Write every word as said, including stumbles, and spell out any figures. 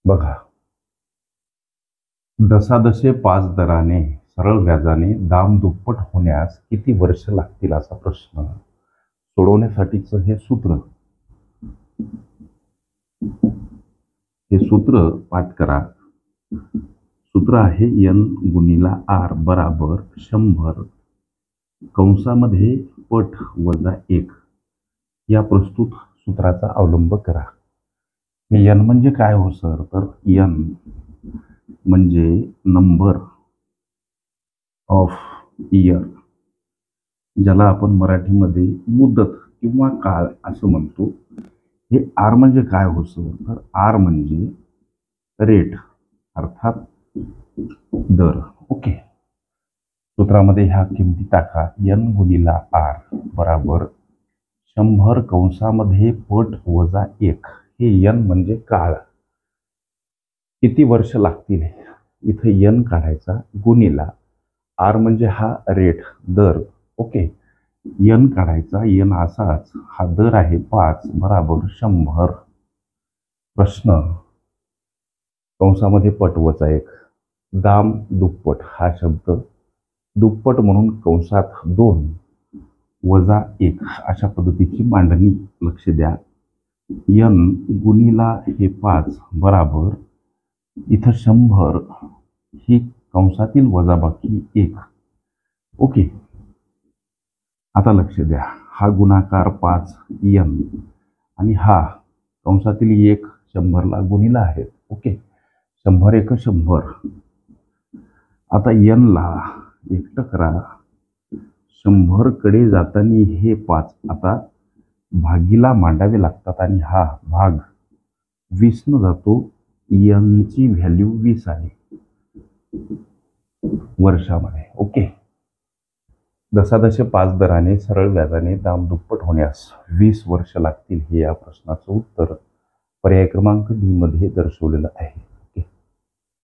बघा, दसादसे पाच दराने सरळ व्याजाने दाम दुप्पट होण्यास किती वर्ष लागतील असा प्रश्न सोडवण्यासाठीचं हे सूत्र हे सूत्र पाठ करा. सूत्र आहे एन गुणिला आर बराबर शंभर कंसामध्ये पट वजा एक या प्रस्तुत सूत्राचा अवलंब करा. एन म्हणजे काय हो सर? तर एन म्हणजे नंबर ऑफ इयर, ज्याला आपण मराठीमध्ये मुदत किंवा काळ असं म्हणतो. हे आर म्हणजे काय हो सर? तर आर म्हणजे रेट अर्थात दर. ओके, सूत्रामध्ये ह्या किमती टाका. एन गुणिला आर बराबर शंभर कंसामध्ये पट वजा एक. हे एन म्हणजे काळ, किती वर्ष लागतील इथे एन काढायचा, गुणिला आर म्हणजे हा रेट दर. ओके, एन काढायचा, एन असाच, हा दर आहे पाच बराबर शंभर. प्रश्न कंसामध्ये पट वजा एक, दाम दुप्पट, हा शब्द दुप्पट म्हणून कंसात दोन वजा एक अशा पद्धतीची मांडणी लक्ष द्या. एन गुणिला हे पाच बराबर इथं शंभर ही कंसातील वजाबाकी एक. ओके, आता लक्ष द्या, हा गुणाकार पाच एन आणि हा कंसातील एक शंभरला गुणिला आहे. ओके, शंभर एक शंभर. आता एनला एकटं करा, शंभर कडे जाताना हे पाच आता भागीला मांडावे लागतात आणि हा भाग वीस न जातो. एनची व्हॅल्यू वीस आहे वर्षामध्ये. ओके, दसादशे पाच दराने सरळ व्याजाने दाम दुप्पट होण्यास वीस वर्ष लागतील हे या प्रश्नाचं उत्तर पर्याय क्रमांक डी मध्ये दर्शवलेलं आहे.